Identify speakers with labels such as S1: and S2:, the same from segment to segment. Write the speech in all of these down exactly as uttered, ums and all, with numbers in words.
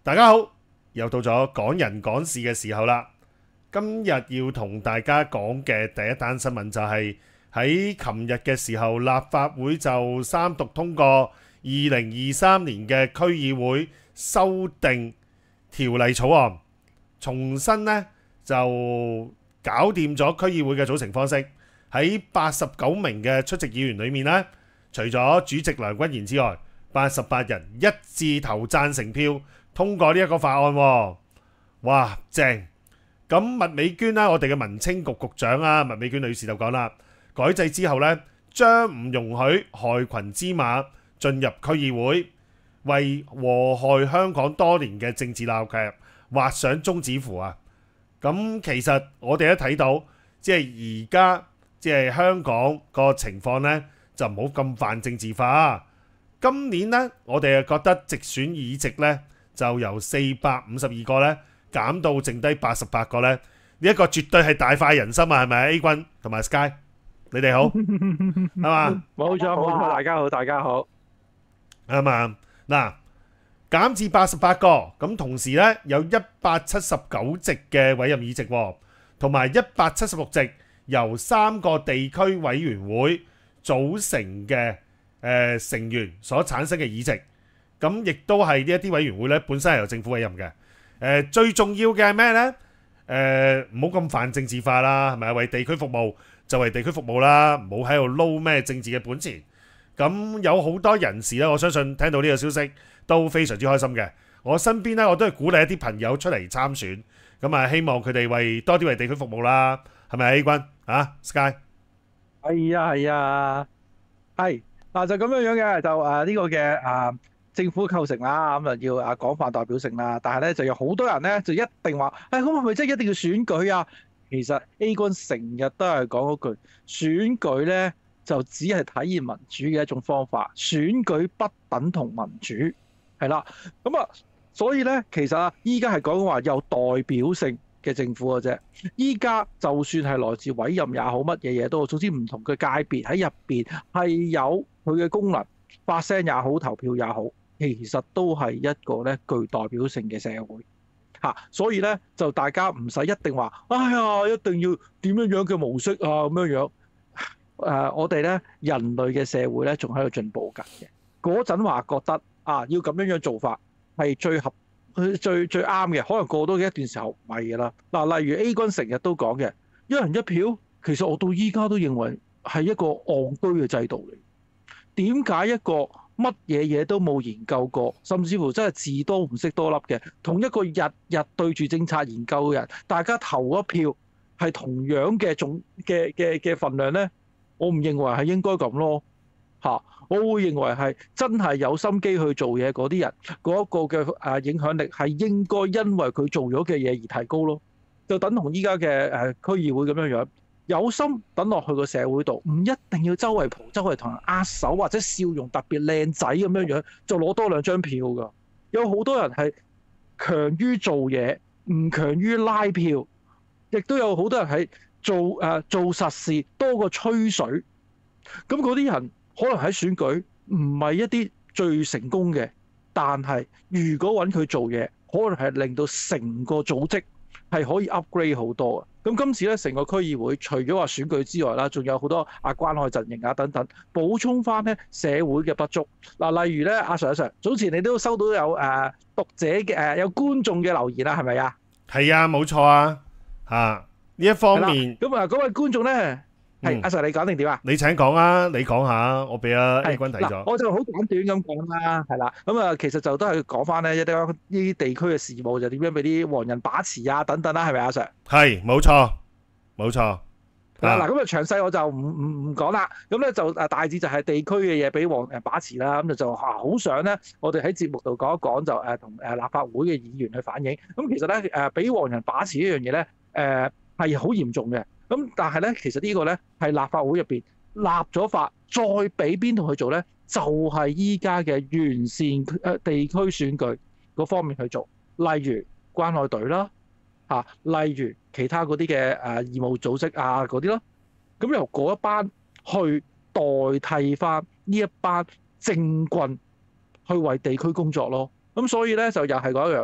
S1: 大家好，又到咗講人講事嘅時候啦。今日要同大家講嘅第一單新聞就係喺琴日嘅時候，立法會就三讀通過二零二三年嘅區議會修訂條例草案，重新呢就搞掂咗區議會嘅組成方式。喺八十九名嘅出席議員裏面呢，除咗主席梁君彥之外，八十八人一致投贊成票通過呢一個法案喎。哇，正！咁麥美娟啦，我哋嘅民青局局長啊，麥美娟女士就講啦，改制之後呢，將唔容許害群之馬進入區議會，為禍害香港多年嘅政治鬧劇畫上終止符啊！咁其實我哋都睇到，即係而家即係香港個情況呢，就唔好咁泛政治化。今年呢，我哋覺得直選議席呢，就由四百五十二個呢減到剩低八十八個呢。呢一個絕對係大快人心啊！係咪 A 君同埋 Sky， 你哋好係嘛？
S2: 冇錯冇錯，大家好大家好
S1: 係嘛？嗱，減至八十八個，咁同時呢，有一百七十九席嘅委任議席，同埋一百七十六席由三個地區委員會組成嘅誒、呃、成員所產生嘅議席，咁亦都係呢一啲委員會咧本身係由政府委任嘅。誒、呃、最重要嘅係咩呢？誒唔好咁泛政治化啦，係咪？為地區服務就為地區服務啦，唔好喺度撈咩政治嘅本錢。咁有好多人士咧，我相信聽到呢個消息都非常之開心嘅。我身邊咧，我都係鼓勵一啲朋友出嚟參選，咁啊希望佢哋為多啲為地區服務啦，係咪 A 君啊 Sky？
S2: 係啊係啊，係嗱就咁樣樣嘅，就誒呢個嘅誒政府構成啦，咁就要啊廣泛代表性啦。但係咧就有好多人咧就一定話，誒咁係咪真係一定要選舉啊？其實 A 君成日都係講嗰句，選舉咧就只係體現民主嘅一種方法，選舉不等同民主，係啦。咁啊，所以咧其實啊，依家係講話有代表性嘅政府嘅啫。依家就算係來自委任也好，乜嘢嘢都好，總之唔同嘅界別喺入邊係有佢嘅功能，發聲也好，投票也好，其實都係一個咧具代表性嘅社會嚇。所以咧就大家唔使一定話，哎呀一定要點樣樣嘅模式啊咁樣樣。誒、呃，我哋咧人類嘅社會咧仲喺度進步緊嘅。嗰陣話覺得啊，要咁樣樣做法係最合。佢最最啱嘅，可能過多嘅一段時候唔係嘅啦。嗱，例如 A 君成日都講嘅一人一票，其實我到依家都認為係一個戇居嘅制度嚟。點解一個乜嘢嘢都冇研究過，甚至乎真係字多唔識多粒嘅，同一個日日對住政策研究嘅人，大家投一票係同樣嘅總嘅嘅嘅份量呢？我唔認為係應該咁咯。嚇！我會認為係真係有心機去做嘢嗰啲人，嗰一個嘅誒影響力係應該因為佢做咗嘅嘢而提高咯。就等同依家嘅誒區議會咁樣樣，有心等落去個社會度，唔一定要周圍蒲、周圍同人握手或者笑容特別靚仔咁樣樣，就攞多兩張票㗎。有好多人係強於做嘢，唔強於拉票，亦都有好多人係做誒、呃、做實事多過吹水。咁嗰啲人，可能喺選舉唔係一啲最成功嘅，但係如果揾佢做嘢，可能係令到成個組織係可以 upgrade 好多嘅。咁今次咧，成個區議會除咗話選舉之外啦，仲有好多啊關愛陣營啊等等，補充翻咧社會嘅不足。嗱，例如咧，阿 Sir 阿 Sir，早前你都收到有誒、呃、讀者嘅誒、呃、有觀眾嘅留言啦，係咪啊？
S1: 係啊，冇錯啊，嚇呢一方面。
S2: 咁啊，嗰位觀眾咧。係阿 Sir，你講定點啊？
S1: 你請講啊，你講下，我俾阿 A 君睇咗。
S2: 我就好簡短咁講啦，係啦。咁啊，其實就都係講翻咧一啲呢啲地區嘅事務，就點樣俾啲黃人把持啊等等啦，係咪阿 Sir？
S1: 係，冇錯，冇錯。
S2: 嗱嗱，咁啊詳細我就唔唔唔講啦。咁咧就誒大致就係地區嘅嘢俾黃人把持啦。咁就就好想咧，我哋喺節目度講一講，就誒同誒立法會嘅議員去反映。咁其實咧誒俾黃人把持呢樣嘢咧誒係好嚴重嘅。咁但係咧，其實呢個咧係立法會入邊立咗法，再俾邊度去做咧？就係依家嘅完善誒地區選舉嗰方面去做，例如關愛隊啦，嚇，例如其他嗰啲嘅誒義務組織啊嗰啲咯。咁由嗰一班去代替翻呢一班政棍去為地區工作咯。咁所以咧就又係嗰樣，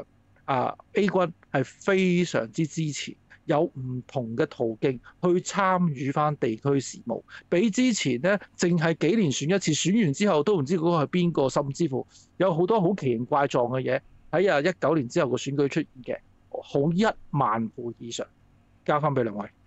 S2: 啊 A 君係非常之支持，有唔同嘅途徑去參與翻地區事務，比之前咧淨係幾年選一次，選完之後都唔知嗰個係邊個，甚至乎有好多好奇形怪狀嘅嘢喺啊一九年之後個選舉出現嘅，好一萬倍以上。交翻俾兩位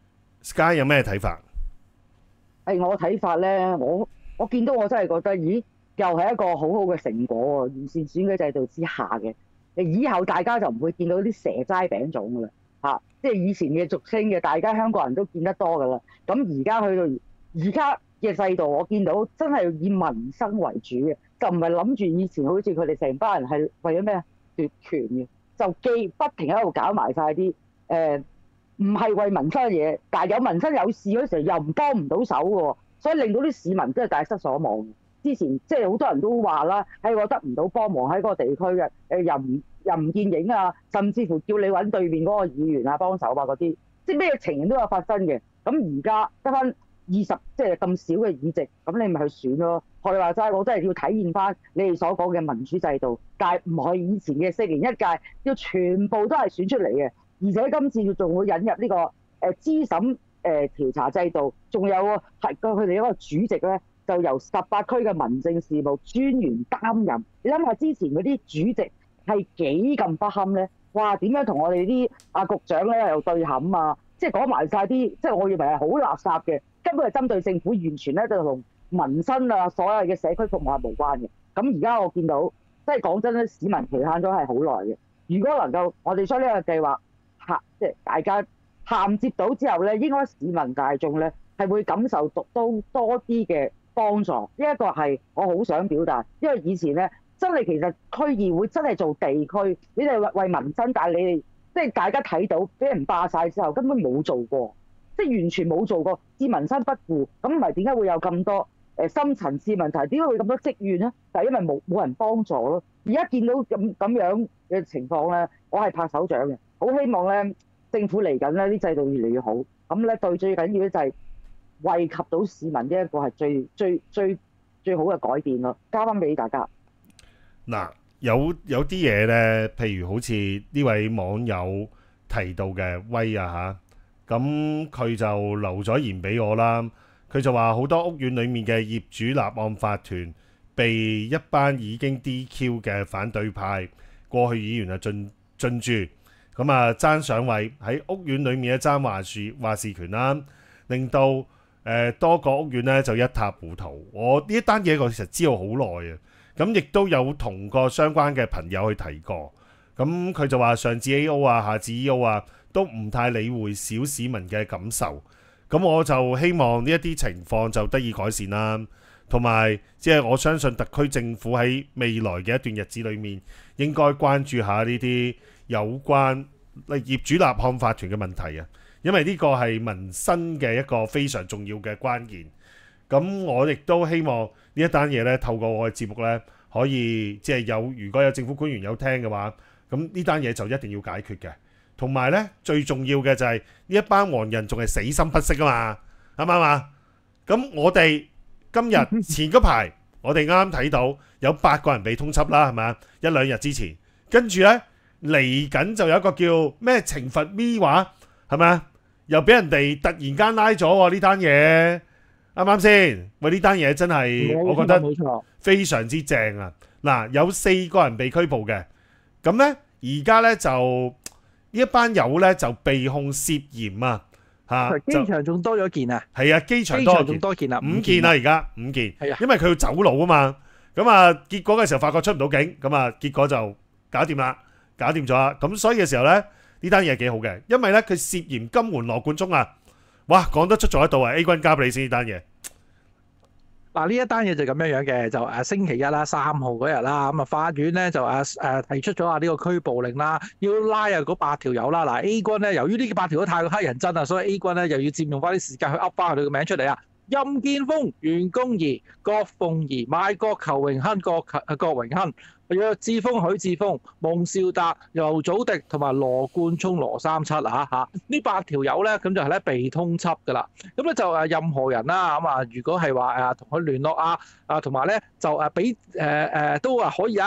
S1: Sky 有咩睇法？
S3: 係我睇法咧，我我見到我真係覺得，咦，又係一個好好嘅成果喎！完善選舉制度之下嘅，以後大家就唔會見到啲蛇齋餅粽噶啦嚇，即係以前嘅俗稱嘅，大家香港人都見得多噶啦。咁而家去到而家嘅制度，我見到真係以民生為主嘅，就唔係諗住以前好似佢哋成班人係為咗咩啊奪權嘅，就既不停喺度搞埋晒啲誒。唔係為民生嘅嘢，但係有民生有事嗰時候又唔幫唔到手嘅喎，所以令到啲市民真係大失所望。之前即係好多人都話啦，喺我得唔到幫忙喺嗰個地區嘅，誒又唔又唔見影啊，甚至乎叫你揾對面嗰個議員啊幫手啊嗰啲，即係咩情形都有發生嘅。咁而家得翻二十即係咁少嘅議席，咁你咪去選咯。學你話齋，我真係要體驗翻你哋所講嘅民主制度，但係唔係以前嘅四年一屆，要全部都係選出嚟嘅。而且今次仲會引入呢、這個誒、呃、資審誒、呃、調查制度，仲有係佢哋一個主席咧，就由十八區嘅民政事務專員擔任。你諗下之前嗰啲主席係幾咁不堪咧？哇！點樣同我哋啲阿局長咧又對冚啊？即係講埋晒啲，即係我認為係好垃圾嘅，根本係針對政府，完全咧就同民生啊所有嘅社區服務係無關嘅。咁而家我見到，即係講真咧，市民期盼咗係好耐嘅。如果能夠我哋將呢個計劃，即係大家銜接到之後咧，應該市民大眾咧係會感受到多多啲嘅幫助。呢一個係我好想表達，因為以前咧真係其實區議會真係做地區，你哋為為民生，但係你哋即係大家睇到俾人霸晒之後，根本冇做過，即係完全冇做過，置民生不顧。咁唔係點解會有咁多誒深層次問題？點解會咁多積怨咧？就係因為冇冇人幫助咯。而家見到咁咁樣嘅情況咧，我係拍手掌嘅。好希望咧，政府嚟緊咧啲制度越嚟越好，咁咧對最緊要咧就係惠及到市民呢一個係最最最最好嘅改變咯。交翻俾大家。
S1: 嗱，有有啲嘢咧，譬如好似呢位網友提到嘅威啊嚇，咁佢就留咗言俾我啦。佢就話好多屋苑裡面嘅業主立案法團被一班已經 D Q 嘅反對派過去議員啊進進駐。咁啊，爭上位喺屋苑裏面嘅爭話事話事權啦，令到誒、呃、多個屋苑咧就一塌糊塗。我呢一單嘢我其實知道好耐啊，咁亦都有同個相關嘅朋友去提過。咁佢就話上至 A O 啊，下至 E O 啊，都唔太理會小市民嘅感受。咁我就希望呢一啲情況就得以改善啦。同埋即係我相信特區政府喺未來嘅一段日子裏面，應該關注下呢啲有關業主立案法團嘅問題啊，因為呢個係民生嘅一個非常重要嘅關鍵。咁我亦都希望呢一單嘢咧，透過我嘅節目咧，可以即係有如果有政府官員有聽嘅話，咁呢單嘢就一定要解決嘅。同埋咧，最重要嘅就係呢一班黃人仲係死心不息啊嘛，啱唔啱啊？咁我哋今日前嗰排，我哋啱啱睇到有八個人被通緝啦，係咪啊？一兩日之前，跟住咧。嚟緊就有一個叫咩懲罰咪話係咪啊？又俾人哋突然間拉咗喎呢單嘢，啱唔啱先？喂，呢單嘢真係我覺得非常之正啊！嗱，有四個人被拘捕嘅，咁呢，而家呢，就呢一班友呢，就被控涉嫌啊嚇，
S2: 機場仲多咗件啊！
S1: 係啊，機場多咗
S2: 多件啦，
S1: 五件啦而家五件，
S2: 係啊，
S1: 因為佢要走佬啊嘛，咁啊結果嘅時候發覺出唔到境，咁啊結果就搞掂啦。搞掂咗啦，咁所以嘅時候咧，呢單嘢幾好嘅，因為咧佢涉嫌金門羅冠聰啊，哇講得出做得到啊 ！A 君交俾你先呢單嘢。
S2: 嗱呢一單嘢就咁樣樣嘅，就誒星期一啦，三號嗰日啦，咁啊法院咧就誒誒提出咗啊呢個拘捕令啦，要拉啊嗰八條友啦。嗱 A 君咧，由於呢八條都太過乞人憎啊，所以 A 君咧又要佔用翻啲時間去噏翻佢哋個名出嚟啊。任建峰、袁弓夷、郭鳳儀、麥國求榮亨、郭郭榮亨、約志峰、許智峰、孟兆達、尤祖迪同埋羅冠聰羅三七啊嚇，呢八條友咧咁就係咧被通緝噶啦。咁咧就誒任何人啦咁啊，如果係話誒同佢聯絡啊啊，同埋咧就誒俾誒誒都話可以啊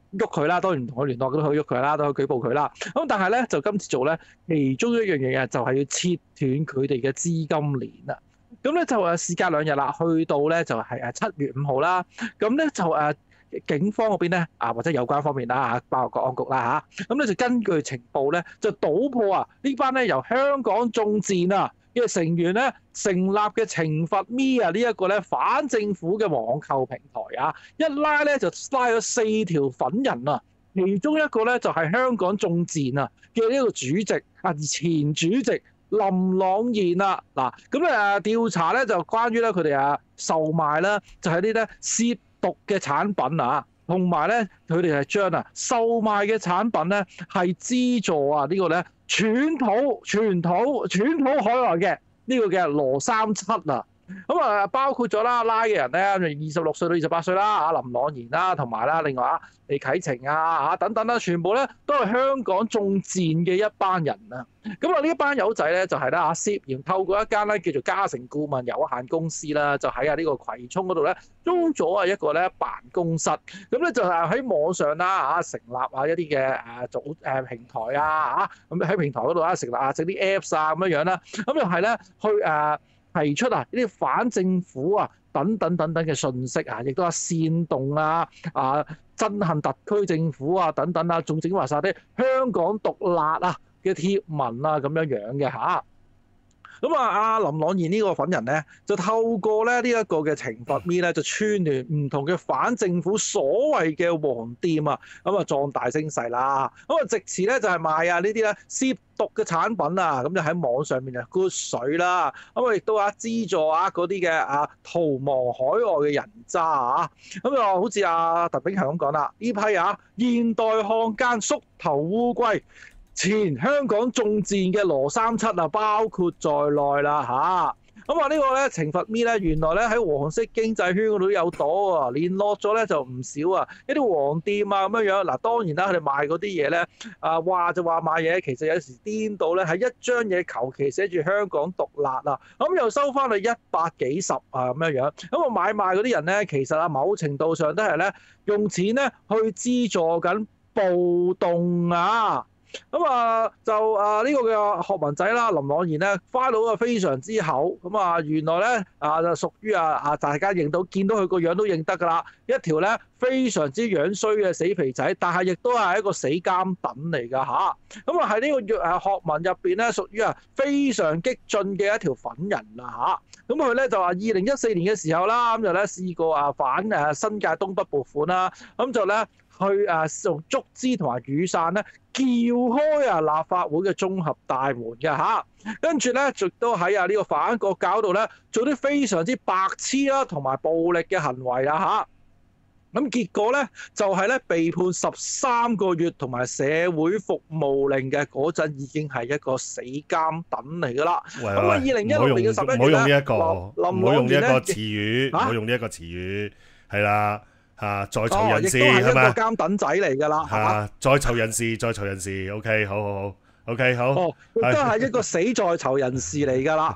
S2: 喐佢啦，當然唔同佢聯絡都可以喐佢啦，都可以舉報佢啦。咁但係咧就今次做咧，其中一樣嘢就係要切斷佢哋嘅資金鏈啦。咁咧就誒事隔兩日啦，去到咧就係誒七月五號啦。咁咧就誒警方嗰邊咧啊，或者有關方面啦嚇，包括國安局啦嚇，咁咧就根據情報咧就搗破啊呢班咧由香港眾戰啊嘅成員咧成立嘅懲罰 Me 啊呢一個咧反政府嘅網購平台啊，一拉咧就拉咗四條粉人啊，其中一個咧就係香港眾戰啊嘅呢個主席啊前主席林朗彥啊，嗱咁咧誒調查咧就關於咧佢哋啊售賣啦，就係啲咧涉毒嘅產品啊，同埋咧佢哋係將啊售賣嘅產品咧係資助啊呢個咧竄土竄土竄土海外嘅呢個嘅羅三七啊。咁啊，包括咗啦，拉嘅人咧，二十六歲到二十八歲啦，啊林朗彥啦，同埋啦，另外啊李啟晴啊，啊等等啦，全部咧都係香港眾戰嘅一班人啊。咁啊，呢一班友仔咧就係咧啊涉嫌透過一間咧叫做嘉誠顧問有限公司啦，就喺啊呢個葵涌嗰度咧租咗啊一個咧辦公室，咁咧就係喺網上啦啊成立啊一啲嘅誒組誒平台啊啊，咁喺平台嗰度啊成立啊整啲 Apps 啊咁樣樣啦，咁又係咧去誒。提出啊呢啲反政府啊等等等等嘅訊息啊，亦都係煽動啊啊憎恨特區政府啊等等啊，仲整話晒啲香港獨立啊嘅貼文啊咁樣樣嘅嚇。咁啊，阿林朗彥呢個粉人咧，就透過咧呢一個嘅懲罰 Me 咧，就串聯唔同嘅反政府所謂嘅黃店啊，咁啊壯大聲勢啦。咁啊，藉詞咧就係賣啊呢啲咧涉毒嘅產品啊，咁就喺網上面啊潑水啦。咁啊，亦都啊資助啊嗰啲嘅啊逃亡海外嘅人渣啊。咁啊，好似阿鄧炳強咁講啦，呢批啊現代漢奸縮頭烏龜。前香港眾戰嘅羅三七啊，包括在內啦嚇。咁啊呢個咧懲罰 Me 咧，原來咧喺黃色經濟圈嗰度都有朵啊，聯絡咗咧就唔少啊，一啲黃店啊咁樣樣。嗱當然啦，佢哋賣嗰啲嘢咧啊話就話賣嘢，其實有時顛到咧係一張嘢求其寫住香港獨立啊，咁又收翻去一百幾十啊咁樣樣。咁啊買賣嗰啲人咧，其實啊某程度上都係咧用錢咧去資助緊暴動啊。咁啊就啊呢個嘅學文仔啦，林朗彥咧花到啊非常之厚，咁啊原來咧啊就屬於啊啊大家認到見到佢個樣都認得㗎啦，一條咧非常之樣衰嘅死肥仔，但係亦都係一個死監躉嚟㗎吓。咁啊喺呢個誒學文入邊咧，屬於啊非常激進嘅一條粉人啦吓。咁佢咧就話二零一四年嘅時候啦，咁就咧試過啊反誒新界東北撥款啦，咁就咧。去誒用竹枝同埋雨傘咧撬開啊立法會嘅綜合大門嘅嚇，跟住咧亦都喺啊呢個反國教度咧做啲非常之白痴啦同埋暴力嘅行為啊嚇，咁結果咧就係咧被判十三個月同埋社會服務令嘅，嗰陣已經係一個死監躉嚟㗎啦。咁啊，二零一六年嘅十一月咧，
S1: 唔好用呢一個，唔好用呢一個詞語，唔好
S2: 嚇
S1: 用呢一個詞語，係啦。啊！在囚
S2: 哦，
S1: 人士
S2: 亦都係一個
S1: 係咪？
S2: 監躉仔嚟㗎啦，係嘛？
S1: 啊！在囚人士，在囚人士，OK，好好好，OK，好。
S2: 哦，亦都係一個死在囚人士嚟㗎啦。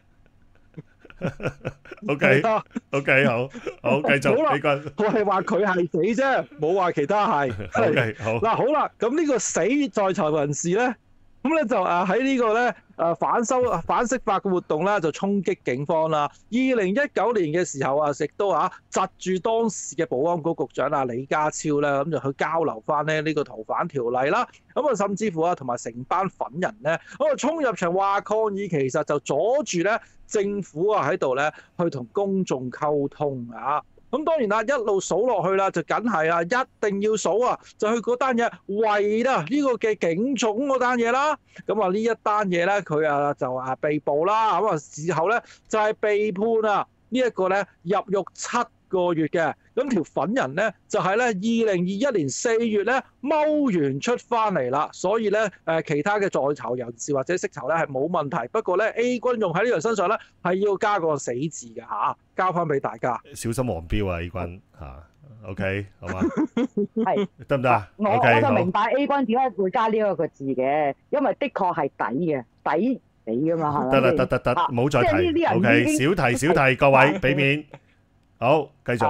S1: OK，OK，好，好，繼續呢個。
S2: 我係話佢係死啫，冇話其他係。
S1: OK，好。
S2: 嗱，好啦，咁呢個死在囚人士咧，咁咧就誒喺呢個咧誒反修反釋法嘅活動啦，就衝擊警方啦。二零一九年嘅時候啊，亦都啊窒住當時嘅保安局局長啊李家超咧，咁就去交流翻咧呢個逃犯條例啦。咁啊，甚至乎啊，同埋成班粉人咧，咁啊衝入場話抗議，其實就阻住咧政府啊喺度咧去同公眾溝通啊。咁當然啦，一路數落去啦，就梗係啊，一定要數啊，就去嗰單嘢為啦呢個嘅警總嗰單嘢啦。咁啊呢一單嘢咧，佢啊就啊被捕啦。咁啊事後咧就係被判啊呢一個咧入獄七個月嘅。咁條粉人咧就係咧二零二一年四月咧踎完出翻嚟啦。所以咧誒其他嘅在囚人士或者釋囚咧係冇問題。不過咧 A 君用喺呢人身上咧係要加個死字嘅嚇。交翻俾大家，
S1: 小心黃標啊 A 君嚇 ，OK 好嘛？
S3: 係
S1: 得唔得啊？
S3: 我我就明白 A 君點解會加呢一個字嘅，因為的確係抵嘅，抵死噶嘛，係咪？
S1: 得啦，得得得，冇再提。OK，少提少提，各位俾面。好，繼續。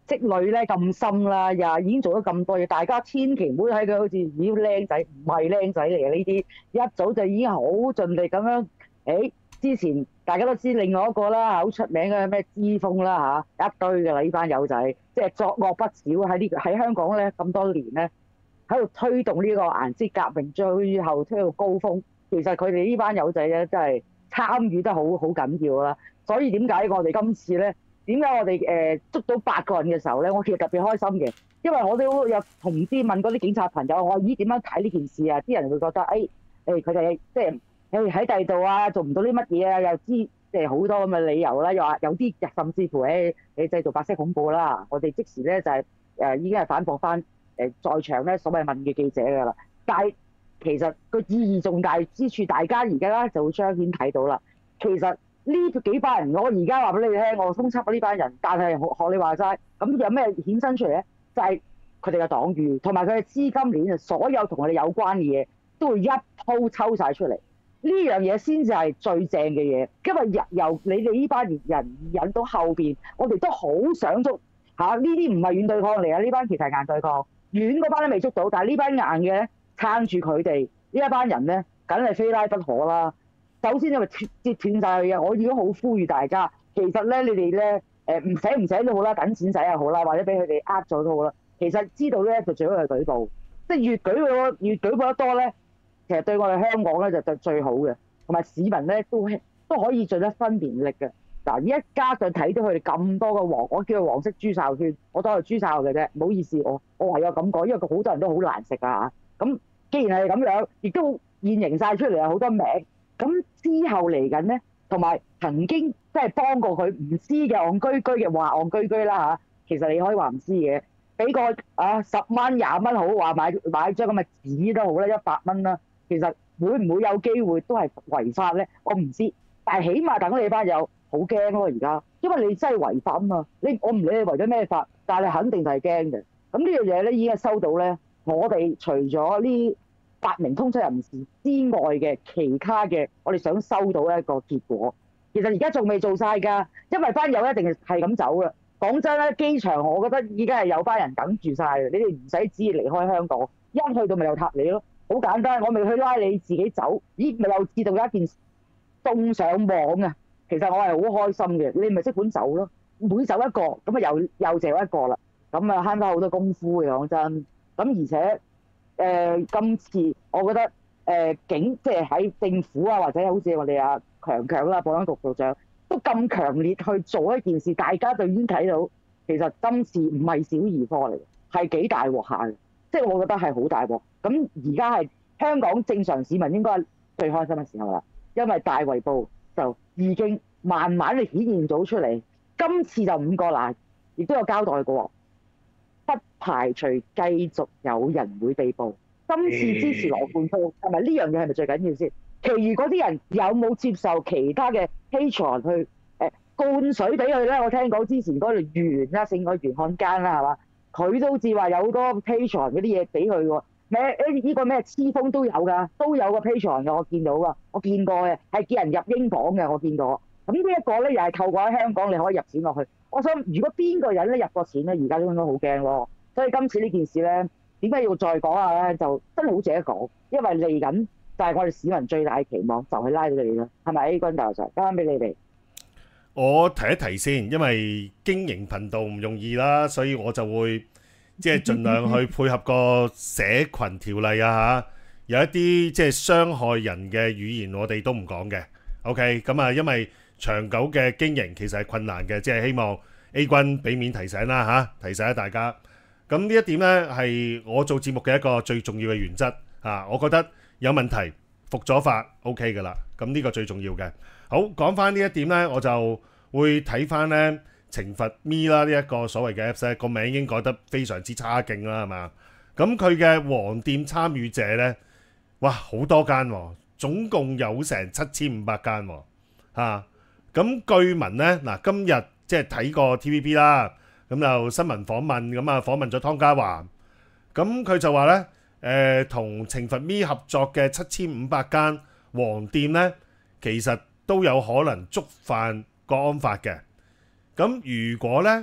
S3: 積累咧咁深啦，又已經做咗咁多嘢，大家千祈唔好睇佢好似咦僆仔，唔係僆仔嚟嘅呢啲，一早就已經好盡力咁樣。誒，之前大家都知另外一個啦，好出名嘅咩之鋒啦嚇，一堆㗎啦呢班友仔，即係作惡不少喺呢喺香港咧咁多年咧，喺度推動呢個顏色革命，最後推到高峰。其實佢哋呢班友仔咧真係參與得好好緊要啦。所以點解我哋今次咧？點解我哋誒捉到八個人嘅時候咧，我其實特別開心嘅，因為我都有同啲問嗰啲警察朋友，我話咦點樣睇呢件事啊？啲人會覺得誒誒佢哋即係誒喺第二度啊，做唔到啲乜嘢啊，又知即係好多咁嘅理由啦，又話有啲甚至乎誒你製造白色恐怖啦。我哋即時咧就係、是、誒、呃、已經係反駁翻誒在場咧所謂問嘅記者㗎啦。但係其實個意義重大之處，大家而家咧就會彰顯睇到啦。其實呢幾班人，我而家話俾你聽，我通緝呢班人，但係學你話齋，咁有咩衍生出嚟咧？就係佢哋嘅黨羽同埋佢嘅資金鏈啊，所有同佢哋有關嘅嘢都會一鋪抽晒出嚟。呢樣嘢先至係最正嘅嘢，因為由你哋呢班人引到後邊，我哋都好想捉嚇呢啲唔係軟對抗嚟啊！呢班其實係硬對抗，軟嗰班都未捉到，但係呢班硬嘅咧撐住佢哋呢一班人咧，梗係非拉不可啦。首先因為截斷晒佢嘅，我已經好呼籲大家，其實咧你哋咧誒唔使唔使都好啦，等錢使又好啦，或者俾佢哋呃咗都好啦。其實知道咧就最好係舉報，即係越舉報越舉報得多咧，其實對我哋香港咧就就最好嘅，同埋市民咧都都可以盡一分綿力嘅。嗱，一加上睇到佢哋咁多個黃，我叫佢黃色豬哨圈，我當係豬哨嘅啫，唔好意思，我我唯有咁講，因為佢好多人都好難食啊嚇。咁既然係咁樣，亦都現形晒出嚟有好多名。咁之後嚟緊咧，同埋曾經即係幫過佢唔知嘅戇居居嘅話戇居居啦嚇，其實你可以話唔知嘅，俾個啊十蚊廿蚊好，話買買張咁嘅紙都好啦，一百蚊啦，其實會唔會有機會都係違法咧？我唔知，但係起碼等你班友好驚咯而家，因為你真係違法啊嘛，你我唔理你違咗咩法，但係你肯定係驚嘅。咁呢樣嘢咧已經係收到咧，我哋除咗呢八名通緝人士之外嘅其他嘅，我哋想收到一個結果。其實而家仲未做晒㗎，因為班友一定係咁走啦。講真咧，機場我覺得已經係有班人等住晒嘅，你哋唔使旨意離開香港，一去到咪又撻你咯，好簡單。我未去拉你自己走，咦咪又知道有一件送上網啊！其實我係好開心嘅，你咪即管走咯，每走一個咁啊又又剩一個啦，咁啊慳翻好多功夫嘅講真。咁而且。誒、呃、今次我覺得誒、呃、警即係喺政府啊，或者好似我哋阿強強啦，保安局局長都咁強烈去做一件事，大家就已經睇到其實今次唔係小兒科嚟嘅，係幾大鑊下嘅，即係我覺得係好大鑊。咁而家係香港正常市民應該係最開心嘅時候啦，因為大圍捕就已經慢慢地顯現咗出嚟。今次就五個啦，亦都有交代過。不排除繼續有人會被捕。今次支持羅冠聰係咪呢樣嘢係咪最緊要先？其餘嗰啲人有冇接受其他嘅 Patreon 去誒灌水俾佢咧？我聽講之前嗰條袁啦，姓個袁漢奸啦，係嘛？佢都好似話有好多 Patreon 嗰啲嘢俾佢喎。咩誒呢個咩黐風都有㗎，都有個 Patreon 嘅，我見到㗎，我見過嘅，係叫人入英鎊嘅，我見過。咁呢一個咧又係透過喺香港你可以入錢落去。我想如果邊個人咧入過錢咧，而家都應該好驚咯。所以今次呢件事咧，點解要再講下咧？就真係好值得講，因為嚟緊就係我哋市民最大嘅期望，就係拉到你哋啦，係咪 A 君教授？交翻俾你哋。
S1: 我提一提先，因為經營頻道唔容易啦，所以我就會即係盡量去配合個社群條例啊嚇。有一啲即係傷害人嘅語言，我哋都唔講嘅。OK，咁啊，因為長久嘅經營其實係困難嘅，即係希望 A 君俾面提醒啦嚇，提醒下大家。咁呢一點呢係我做節目嘅一個最重要嘅原則啊！我覺得有問題服咗法 OK 㗎啦，咁呢個最重要嘅。好，講翻呢一點呢，我就會睇翻呢懲罰 Me 啦，呢一個所謂嘅 Apps 個名已經改得非常之差勁啦，係嘛？咁佢嘅黃店參與者呢，哇好多間喎，總共有成七千五百間喎嚇。咁據聞呢，嗱今日即係睇過 T V B 啦。咁就新聞訪問，咁啊訪問咗湯家驊，咁佢就話呢，誒同懲罰 Me 合作嘅七千五百間黃店呢，其實都有可能觸犯國安法嘅。咁如果呢，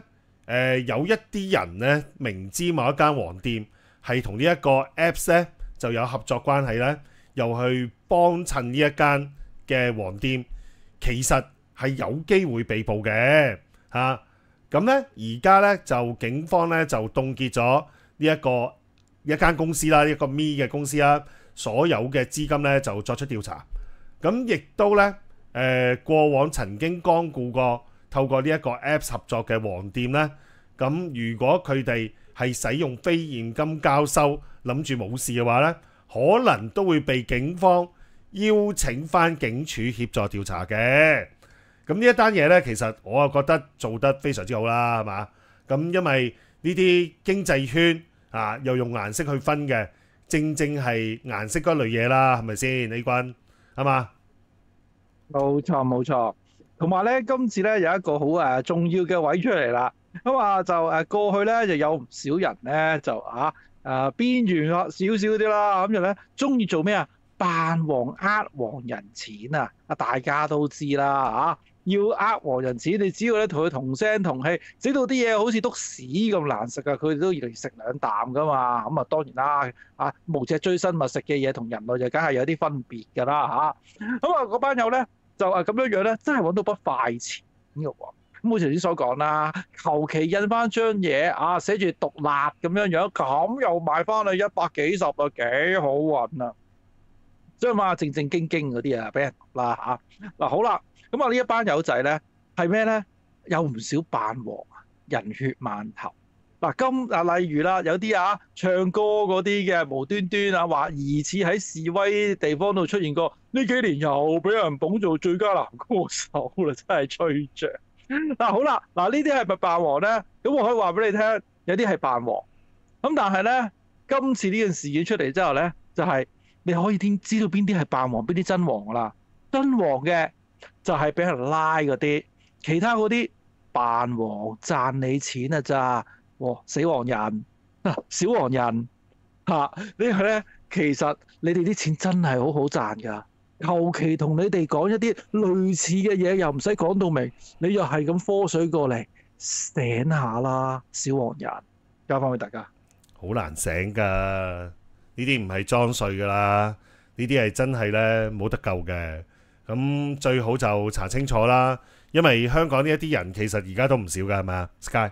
S1: 呃、有一啲人呢，明知某一間黃店係同呢一個 Apps 呢就有合作關係呢，又去幫襯呢一間嘅黃店，其實係有機會被捕嘅嚇。咁、啊、呢，而家呢，就警方呢就凍結咗呢一個一間公司啦，一個 Me 嘅公司啦，所有嘅資金呢就作出調查。咁亦都呢，誒、呃、過往曾經光顧過透過呢一個 Apps 合作嘅黃店呢，咁如果佢哋係使用非現金交收，諗住冇事嘅話呢，可能都會被警方邀請翻警署協助調查嘅。咁呢一單嘢呢，其實我啊覺得做得非常之好啦，係嘛？咁因為呢啲經濟圈啊，又用顏色去分嘅，正正係顏色嗰類嘢啦，係咪先？李君係嘛？
S2: 冇錯冇錯，同埋咧，今次咧有一個好誒重要嘅位出嚟啦。咁啊就誒過去咧就有唔少人咧就啊誒邊緣少少啲啦，咁就咧中意做咩啊？扮黃呃黃人錢啊！啊大家都知啦啊，要呃黃人錢，你只要咧同佢同聲同氣，整到啲嘢好似篤屎咁難食啊，佢哋都要嚟食兩啖噶嘛。咁啊當然啦，啊無脊椎生物食嘅嘢同人類就梗係有啲分別㗎啦嚇。咁啊嗰班友咧就啊咁樣樣咧，真係揾到筆快錢嘅喎。咁好似頭先所講啦，求其印翻張嘢啊，寫住獨立咁樣樣，咁又賣翻去一百幾十啊，幾好運啊！所以嘛，正正經經嗰啲啊，俾人讀啦嚇。嗱好啦，咁啊呢一班友仔咧係咩咧？有唔少扮黃人血饅頭。嗱今啊例如啦，有啲啊唱歌嗰啲嘅無端端啊話疑似喺示威地方度出現過，呢幾年又俾人捧做最佳男歌手啦，真係吹脹。嗱好啦，嗱呢啲係咪扮黃咧？咁我可以話俾你聽，有啲係扮黃。咁但係咧，今次呢件事件出嚟之後咧，就係、是、你可以聽知道邊啲係扮黃，邊啲真黃啦。真黃嘅就係俾人拉嗰啲，其他嗰啲扮黃賺你錢啊咋？哇！死黃人，小黃人嚇、啊、呢個咧，其實你哋啲錢真係好好賺㗎。求其同你哋講一啲類似嘅嘢，又唔使講到明，你又係咁科水過嚟醒下啦，小黃人。交翻俾大家。
S1: 好難醒㗎，呢啲唔係裝睡㗎啦，呢啲係真係呢冇得救嘅。咁最好就查清楚啦，因為香港呢一啲人其實而家都唔少㗎，係咪啊 ？Sky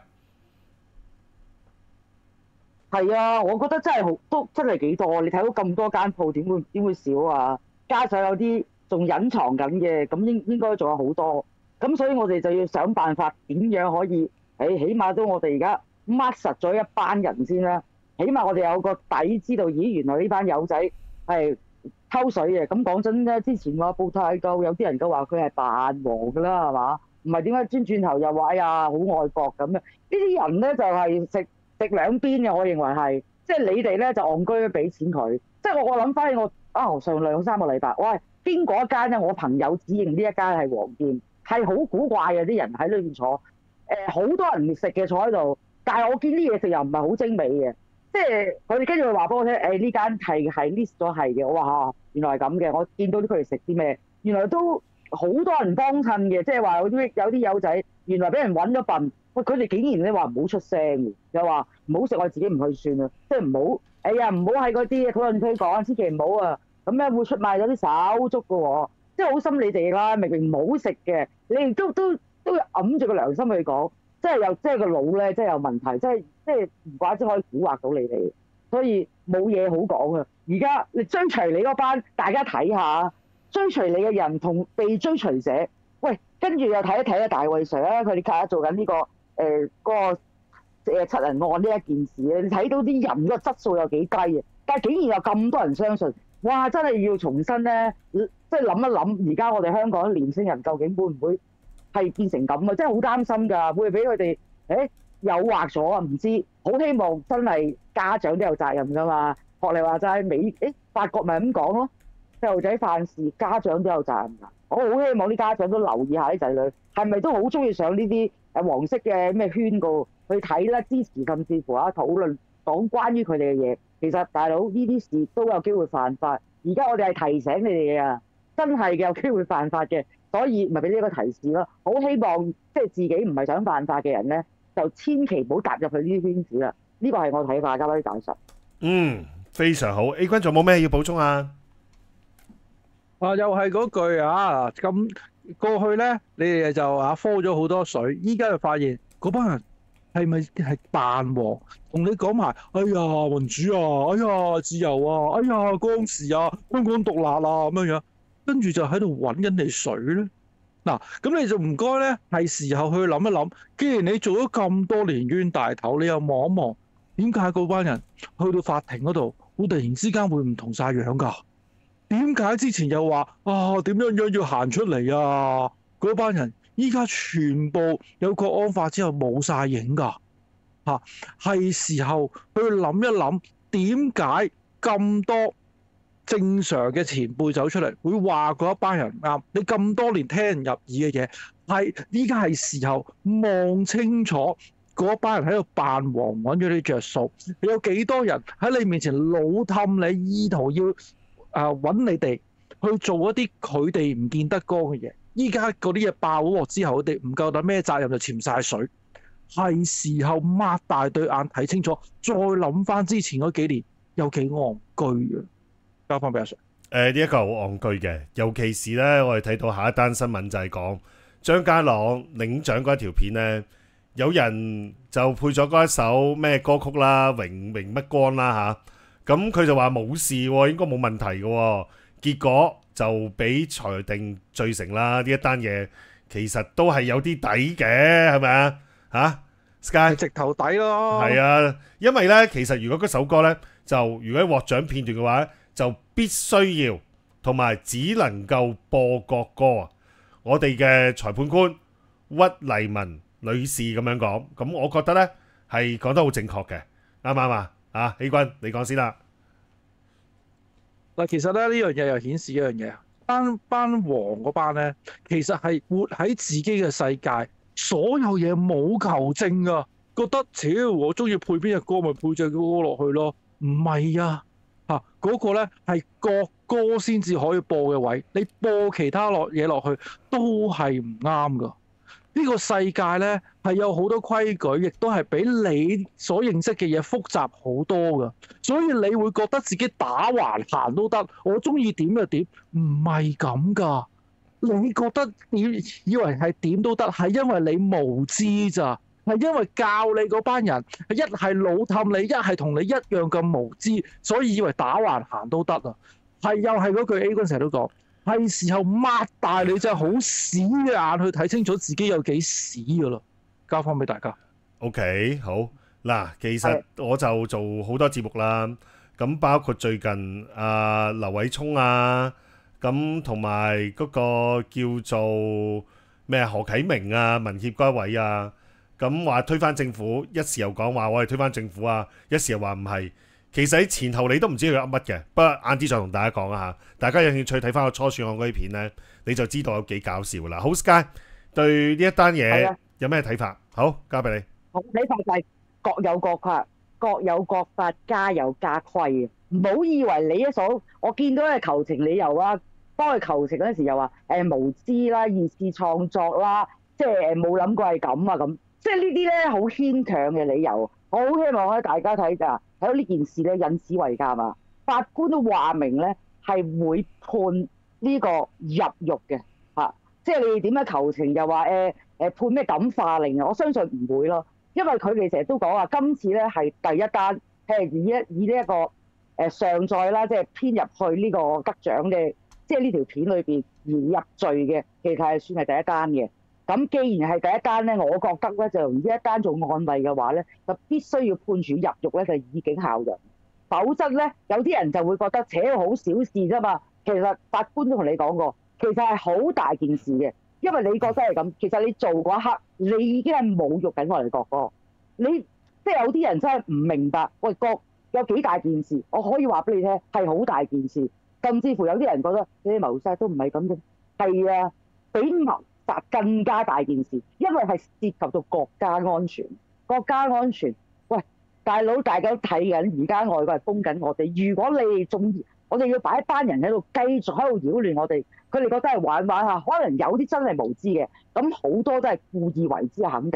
S3: 係啊，我覺得真係好，都真係幾多。你睇到咁多間鋪，點會點會少啊？加上有啲仲隱藏緊嘅，咁應應該仲有好多。咁所以我哋就要想辦法點樣可以，誒，起碼都我哋而家 mark 實咗一班人先啦。起碼我哋有個底，知道咦原來呢班友仔係偷水嘅。咁講真咧，之前話報太夠，有啲人都話佢係扮黃㗎啦，係嘛？唔係點解轉轉頭又話哎呀好愛國咁嘅？呢啲人咧就係食食兩邊嘅，我認為係，即係你哋咧就戇居俾錢佢。即係我我諗翻起我啊上兩三個禮拜，我係經過一間咧，我朋友指認呢一間係黃店，係好古怪嘅，啲人喺裏面坐，誒好多人食嘅坐喺度，但係我見啲嘢食又唔係好精美嘅。即係佢哋跟住佢話俾我聽，誒呢間係係 list 咗係嘅。我話嚇，原來係咁嘅。我見到啲佢哋食啲咩，原來都好多人幫襯嘅。即係話有啲有啲友仔，原來俾人揾咗笨。喂，佢哋竟然咧話唔好出聲嘅，又話唔好食，我自己唔去算啦。即係唔好，哎呀唔好喺嗰啲討論區講，千祈唔好啊。咁咧會出賣咗啲手足嘅喎，即係好心你哋啦。明明唔好食嘅，你哋都都都要揞住個良心去講。即係又即係個腦咧，即係有問題，即係即係唔怪之可以蠱惑到你哋，所以冇嘢好講啊！而家你追隨你嗰班，大家睇下，追隨你嘅人同被追隨者，喂，跟住又睇一睇啊大衛 Sir 啦，佢哋今日做緊呢個誒嗰個誒七人案呢一件事咧，你睇到啲人個質素有幾低啊！但係竟然有咁多人相信，哇！真係要重新咧，即係諗一諗，而家我哋香港年輕人究竟會唔會係變成咁啊！真係好擔心㗎，會俾佢哋誒誘惑咗啊！唔知，好希望真係家長都有責任㗎嘛。學你話齋美誒法國咪咁講咯，細路仔犯事，家長都有責任㗎。我好希望啲家長都留意下啲仔女係咪都好中意上呢啲誒黃色嘅咩圈度去睇啦、支持甚至乎啊討論講關於佢哋嘅嘢。其實大佬呢啲事都有機會犯法，而家我哋係提醒你哋啊，真係嘅有機會犯法嘅。所以咪俾呢個提示咯，好希望即係自己唔係想犯法嘅人咧， 就千祈唔好踏入去呢啲圈子啦。呢個係我睇法，交俾大實。
S1: 嗯，非常好。A 君仲有冇咩要補充啊？
S2: 啊，又係嗰句啊，咁過去咧，你哋就啊科咗好多水，依家就發現嗰班人係咪係扮黃？同你講埋，哎呀民主啊，哎呀自由啊，哎呀光時啊，香港獨立啊咁樣樣，跟住就喺度揾緊你水咧。嗱，咁你就唔該咧，係時候去諗一諗，既然你做咗咁多年冤大頭，你又望一望，點解嗰班人去到法庭嗰度，會突然之間會唔同晒樣㗎？點解之前又話啊點樣樣要行出嚟啊？嗰班人依家全部有國安法之後冇晒影㗎嚇，係時候去諗一諗，點解咁多正常嘅前輩走出嚟會話嗰一班人啱？你咁多年聽人入耳嘅嘢，係依家係時候望清楚嗰班人喺度扮黃揾咗啲着數，有幾多人喺你面前老氹你，意圖要啊揾你哋去做一啲佢哋唔見得光嘅嘢。依家嗰啲嘢爆咗鑊之後，佢哋唔夠膽咩責任就潛晒水，係時候擘大對眼睇清楚，再諗翻之前嗰幾年有幾戇居啊！交翻俾阿 Sir。
S1: 誒呢一個好戇居嘅，尤其是呢，我哋睇到下一單新聞就係講張家朗領獎嗰一條片呢，有人就配咗嗰一首咩歌曲啦，榮榮乜光啦嚇，咁佢就話冇事喎，應該冇問題嘅喎，結果就俾裁定罪成啦。呢一單嘢其實都係有啲底嘅，係咪啊？嚇 Sky
S2: 直頭底咯。
S1: 係啊，因為呢，其實如果嗰首歌呢，就如果獲獎片段嘅話，就必須要同埋只能夠播國歌啊！我哋嘅裁判官屈麗文女士咁樣講，咁我覺得呢係講得好正確嘅，啱唔啱啊？啊，A君你講先啦。
S2: 嗱，其實咧呢樣嘢又顯示一樣嘢，班班黃嗰班咧，其實係活喺自己嘅世界，所有嘢冇求證噶，覺得，屌我中意配邊隻歌咪配隻歌落去咯，唔係啊！嚇、啊，嗰、那個咧係國歌先至可以播嘅位，你播其他落嘢落去都係唔啱噶。呢、這個世界咧係有好多規矩，亦都係比你所認識嘅嘢複雜好多噶。所以你會覺得自己打橫行都得，我中意點就點，唔係咁噶。你覺得點以為係點都得，係因為你無知咋。係因為教你嗰班人一係老氹你，一係同你一樣咁無知，所以以為打橫行都得啊！係又係嗰句 A 君成日都講，係時候擘大你隻好屎嘅眼去睇清楚自己有幾屎噶啦！交翻俾大家。
S1: OK， 好嗱，其實我就做好多節目啦，咁包括最近啊劉偉聰啊，咁同埋嗰個叫做咩何啟明啊，民協嗰一位啊。咁話推翻政府，一時又講話我係推翻政府啊，一時又話唔係。其實喺前後你都唔知佢噏乜嘅。不過晏啲再同大家講啊嚇，大家有興趣睇翻個初選案嗰啲片呢，你就知道有幾搞笑啦。好 Sky 對呢一單嘢有咩睇法？好，交俾你。
S3: 我睇法就係各有各法，各有各法，家有家規啊！唔好以為你一所我見到嘅求情理由啊，幫佢求情嗰陣時又話誒、呃、無知啦、二次創作啦，即係誒冇諗過係咁啊咁。即係呢啲咧好牽強嘅理由，我好希望咧大家睇㗎，睇到呢件事咧引史為鑑啊！法官都話明咧係會判呢個入獄嘅嚇，即係你哋點樣求情又話誒誒判咩感化令啊？我相信唔會咯，因為佢哋成日都講話今次咧係第一單係以一以呢一個誒上載啦，即係編入去呢個得獎嘅，即係呢條片裏邊而入罪嘅，其實係算係第一單嘅。咁既然係第一單咧，我覺得咧就用呢一單做案例嘅話咧，就必須要判處入獄咧，就以儆效尤。否則咧，有啲人就會覺得扯好小事啫嘛。其實法官都同你講過，其實係好大件事嘅，因為你覺得係咁，其實你做嗰一刻，你已經係侮辱緊我哋國歌。你即係有啲人真係唔明白，喂，國有幾大件事？我可以話俾你聽，係好大件事。甚至乎有啲人覺得你謀殺都唔係咁嘅，係啊，比謀殺更加大件事，因為係涉及到國家安全。國家安全，喂，大佬，大家都睇緊，而家外國係封緊我哋。如果你哋仲，我哋要擺一班人喺度繼續喺度擾亂我哋，佢哋覺得係玩玩下，可能有啲真係無知嘅，咁好多都係故意為之肯定㗎啦。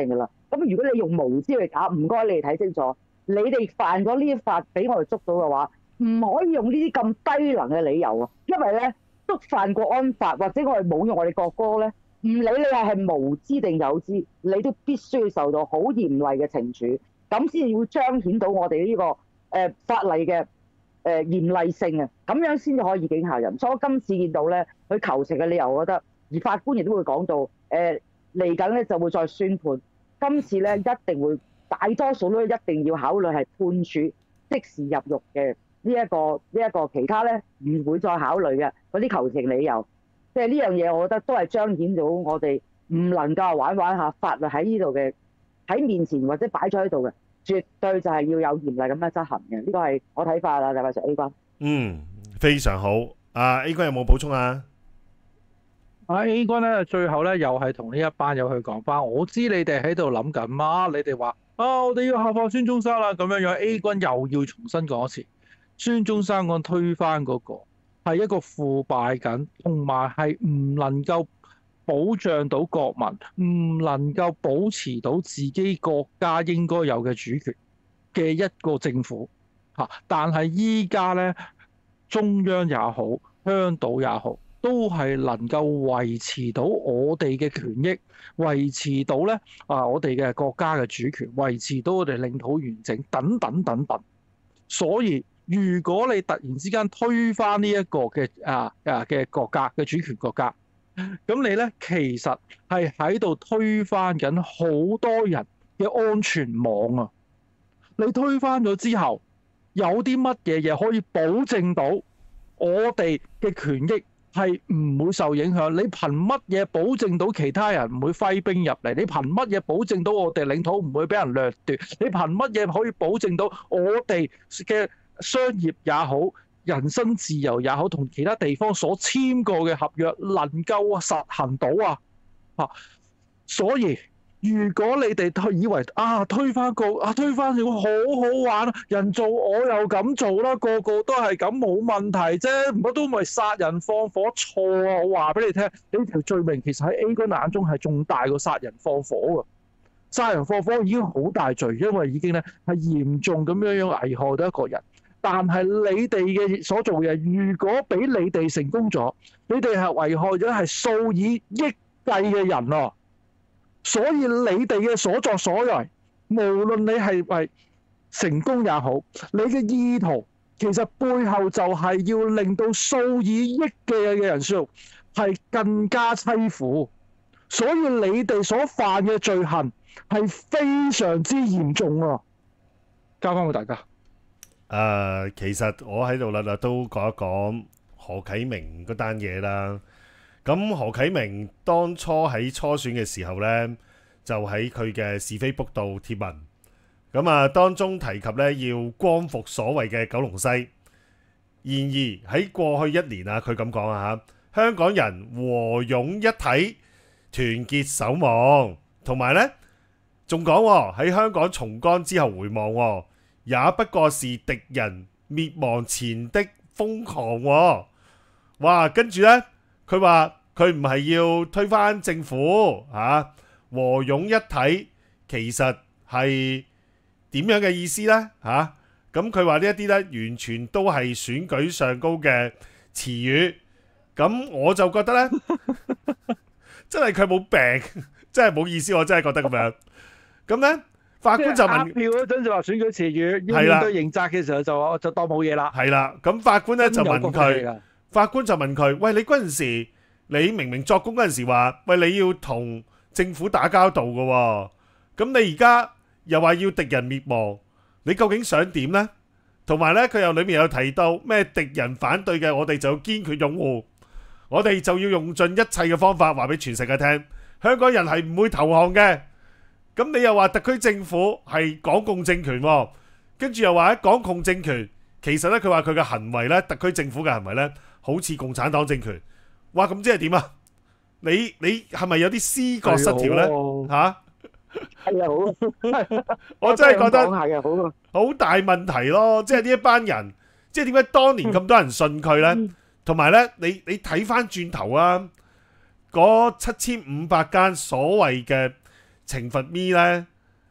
S3: 咁如果你用無知去打，唔該你哋睇清楚，你哋犯咗呢啲法俾我哋捉到嘅話，唔可以用呢啲咁低能嘅理由啊！因為咧觸犯國安法或者我哋侮辱我哋國歌咧，唔理你係係無知定有知，你都必須要受到好嚴厲嘅懲處，咁先會彰顯到我哋呢、這個誒、呃、法例嘅誒、呃、嚴厲性啊！咁樣先至可以以警下人。所以我今次見到咧，佢求情嘅理由，我覺得而法官亦都會講到誒嚟緊咧就會再宣判。今次咧一定會大多數都一定要考慮係判處即時入獄嘅呢一個呢一個，其他咧唔會再考慮嘅嗰啲求情理由。即係呢樣嘢，我覺得都係彰顯到我哋唔能夠玩玩下法律喺呢度嘅喺面前或者擺咗喺度嘅，絕對就係要有嚴厲咁樣執行嘅。呢個係我睇法啦，就係就 A 君。
S1: 嗯，非常好。啊 A 君有冇補充啊？
S2: 啊 A 君咧，最後咧又係同呢一班友去講翻，我知你哋喺度諗緊啊，你哋話啊，我哋要下放孫中山啦，咁樣樣 A 君又要重新講一次，孫中山案推翻嗰個係一個腐敗緊，同埋係唔能夠保障到國民，唔能夠保持到自己國家應該有嘅主權嘅一個政府嚇。但係依家咧，中央也好，香島也好，都係能夠維持到我哋嘅權益，維持到咧啊我哋嘅國家嘅主權，維持到我哋領土完整等等等等。所以如果你突然之間推翻呢一個嘅啊啊嘅國家嘅主權國家，咁你咧其實係喺度推翻緊好多人嘅安全網啊！你推翻咗之後，有啲乜嘢嘢可以保證到我哋嘅權益係唔會受影響？你憑乜嘢保證到其他人唔會揮兵入嚟？你憑乜嘢保證到我哋領土唔會俾人掠奪？你憑乜嘢可以保證到我哋嘅商業也好，人身自由也好，同其他地方所簽過嘅合約能夠實行到啊？啊，所以如果你哋推以為啊推翻個啊推翻會好好玩，人做我又咁做啦，個個都係咁冇問題啫，唔都唔係殺人放火錯啊！我話俾你聽，呢條罪名其實喺 A 君眼中係仲大過殺人放火㗎。殺人放火已經好大罪，因為已經咧係嚴重咁樣樣危害到一個人。但係你哋嘅所做嘅嘢，如果俾你哋成功咗，你哋係危害咗係數以億計嘅人啊！所以你哋嘅所作所為，無論你係為成功也好，你嘅意圖其實背後就係要令到數以億嘅嘅人數係更加淒苦。所以你哋所犯嘅罪行係非常之嚴重啊！交翻俾大家。
S1: 誒、呃，其實我喺度啦啦都講一講何啟明嗰單嘢啦。咁何啟明當初喺初選嘅時候呢，就喺佢嘅是非 book 度貼文，咁啊當中提及呢要光復所謂嘅九龍西。然而喺過去一年啊，佢咁講啊嚇，香港人和勇一體，團結守望，同埋呢仲講喺香港重光之後回望，也不過是敵人滅亡前的瘋狂。哇！跟住呢，佢話佢唔係要推翻政府嚇、啊，和勇一體其實係點樣嘅意思呢？嚇？咁佢話呢一啲呢，完全都係選舉上高嘅詞語。咁我就覺得呢，真係佢冇病，真係冇意思。我真係覺得咁樣。咁呢，法官就問
S2: 票嗰陣就話選舉詞語，要面對刑責嘅時候就就當冇嘢啦。
S1: 係啦，咁法官呢就問佢，法官就問佢：喂，你嗰陣時，你明明作供嗰陣時話，喂，你要同政府打交道嘅喎，咁你而家又話要敵人滅亡，你究竟想點呢？同埋呢，佢又裏面有提到咩敵人反對嘅，我哋就要堅決擁護，我哋就要用盡一切嘅方法話俾全世界聽，香港人係唔會投降嘅。咁你又話特區政府係港共政權，跟住又話喺港共政權，其實呢，佢話佢嘅行為呢，特區政府嘅行為呢，好似共產黨政權。哇！咁即係點啊？你你係咪有啲思覺失調呢？嚇？
S3: 係啊，好，
S1: 我真係覺得好大問題咯。即係呢一班人，即係點解當年咁多人信佢呢？同埋呢，你你睇翻轉頭啊，嗰七千五百間所謂嘅懲罰咪呢，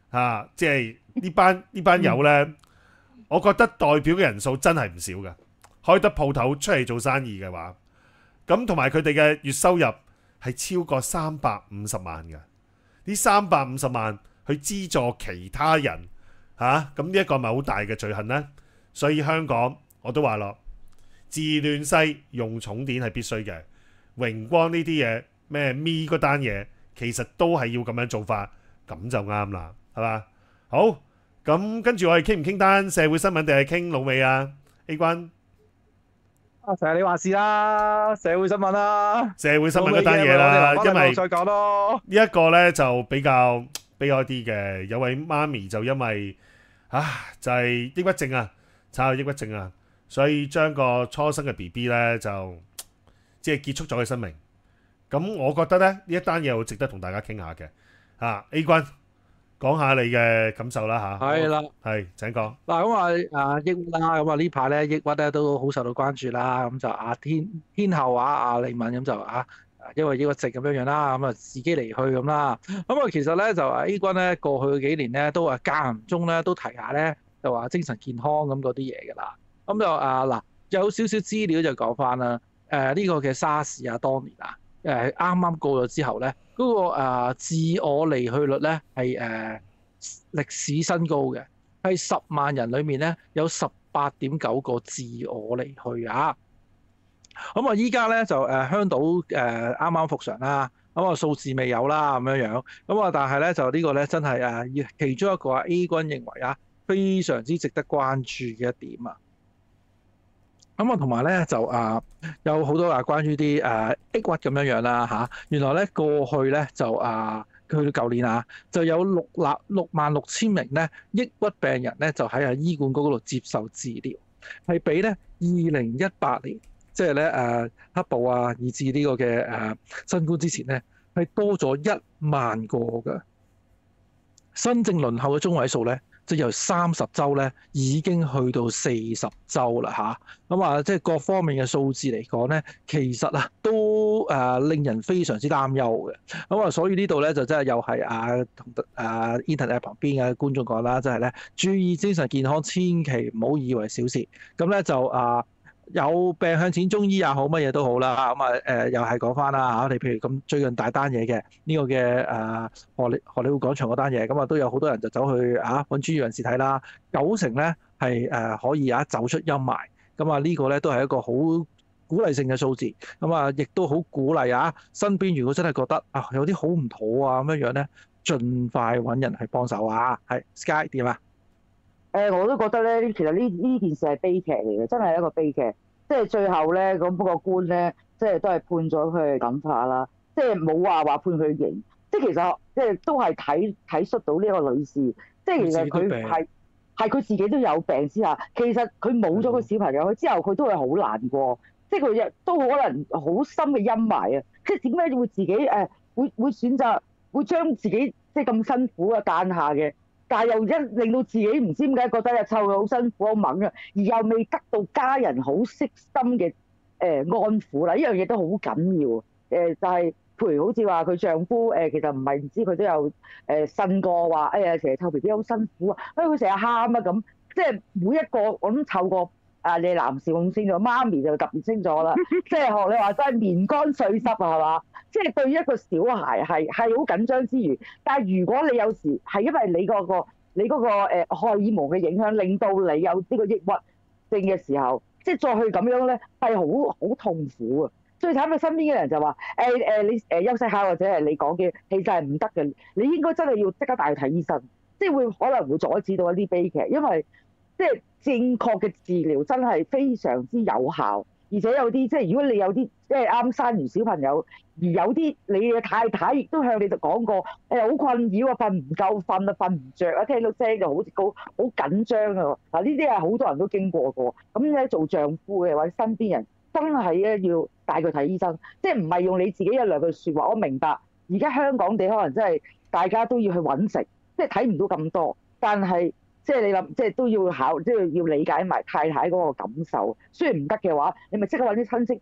S1: 啊，即係呢班呢班友呢，我覺得代表嘅人數真係唔少嘅，開得鋪頭出嚟做生意嘅話，咁同埋佢哋嘅月收入係超過三百五十萬嘅，呢三百五十萬去資助其他人嚇，咁呢一個咪好大嘅罪行呢？所以香港我都話咯，治亂世用重典係必須嘅，榮光呢啲嘢咩咪嗰單嘢，其實都係要咁樣做法，咁就啱啦。係嘛？好，咁跟住我哋傾唔傾單社會新聞定係傾老味啊 ？A 君，
S2: 啊，成日你話事啦，社會新聞啦，
S1: 社會新聞嗰單嘢啦，因為
S2: 再講咯。
S1: 呢一個呢就比較悲哀啲嘅，有位媽咪就因為啊就係、是、抑鬱症啊，產後抑鬱症啊，所以將個初生嘅 B B 呢就即係結束咗佢生命。咁我覺得呢呢一單嘢好值得同大家傾下嘅。啊 ，A 君。講下你嘅感受啦嚇，
S2: 係啦，
S1: 係請講。
S2: 嗱咁啊啊抑鬱啦，咁啊呢排咧抑鬱咧都好受到關注啦。咁就啊天天后啊啊李敏咁就啊，因為抑鬱症咁樣樣啦，咁啊自己離去咁啦。咁啊其實咧就啊 A 君咧過去幾年咧都啊間唔中咧都提下咧，就話精神健康咁嗰啲嘢㗎啦。咁就啊嗱有少少資料就講翻啦。誒呢個嘅沙士啊，當年啊誒啱啱過咗之後咧。嗰、那個、呃、自我離去率咧係誒歷史新高嘅，係十萬人裏面咧有十八點九個自我離去啊！咁啊依家咧就誒、呃、香島誒啱啱復常啦，咁啊數字未有啦咁樣樣，咁啊但係咧就個呢個咧真係誒其中一個啊 A 君認為啊非常之值得關注嘅一點啊！咁啊，同埋咧就啊，有好多啊關於啲誒抑鬱咁樣樣啦嚇。原來咧過去咧就啊，去到舊年啊，就有六立六萬六千名咧抑鬱病人咧就喺啊醫管局嗰度接受治療，係比咧二零一八年即係咧誒黑暴啊，以至呢個嘅誒新冠之前咧係多咗一萬個嘅新症輪候嘅中位數咧。即係由三十週咧已經去到四十週啦嚇，咁啊即係各方面嘅數字嚟講咧，其實啊都誒令人非常之擔憂嘅。咁啊，所以呢度咧就真係又係啊同啊 Internet 旁邊嘅觀眾講啦，即係咧注意精神健康，千祈唔好以為小事。咁咧就啊有病向淺中醫也好，乜嘢都好啦。咁啊誒又係講翻啦嚇，我哋譬如咁最近大單嘢嘅呢個嘅誒荷里荷里活廣場嗰單嘢，咁啊都有好多人就走去啊揾專業人士睇啦。九成咧係誒可以啊走出陰霾，咁啊呢個咧都係一個好鼓勵性嘅數字。咁啊亦都好鼓勵啊身邊如果真係覺得啊有啲好唔妥啊咁樣樣咧，盡快揾人去幫手啊。係 Sky 點啊？
S3: 誒、呃，我都覺得咧，其實呢呢件事係悲劇嚟嘅，真係一個悲劇。即係最後咧，咁不過官咧，即係都係判咗佢感化啦，即係冇話話判佢刑。即係其實即係都係睇睇出到呢個女士，即係其實佢係係佢自己都有病之下，其實佢冇咗個小朋友，之後佢都係好難過，即係佢亦都可能好深嘅陰霾啊！即係點解會自己誒、呃、會會選擇會將自己即係咁辛苦啊間下嘅？但係又一令到自己唔知點解覺得啊湊佢好辛苦好猛啊，而又未得到家人好悉心嘅誒、呃、安撫啦，呢樣嘢都好緊要。誒、呃、就係、是、譬如好似話佢丈夫誒、呃、其實唔係唔知佢都有誒呻過話，哎呀成日湊 B B 好辛苦啊，哎佢成日喊啊咁，即係每一個我諗湊過啊你男士咁清楚，媽咪就特別清楚啦，即係學你話齋面乾水濕啊係嘛？即係對一個小孩係係好緊張之餘，但係如果你有時係因為你嗰、個你嗰、個誒荷爾蒙嘅影響，令到你有呢個抑鬱症嘅時候，即係再去咁樣咧，係好好痛苦啊！最慘係身邊嘅人就話誒誒你誒休息下，或者係你講嘅其實係唔得嘅，你應該真係要即刻帶去睇醫生，即係會可能會阻止到一啲悲劇，因為即係正確嘅治療真係非常之有效。而且有啲即係如果你有啲即係啱生完小朋友，而有啲你嘅太太亦都向你哋講過，誒、哎、好困擾啊，瞓唔夠瞓啊，瞓唔着啊，聽到聲就好似好好緊張啊！嗱呢啲係好多人都經過過，咁咧做丈夫嘅或者身邊人真係咧要帶佢睇醫生，即係唔係用你自己一兩句説話。我明白而家香港地可能真係大家都要去揾食，即係睇唔到咁多，但係。即係你諗，即係都要考，即係要理解埋太太嗰個感受。雖然唔得嘅話，你咪即刻揾啲親戚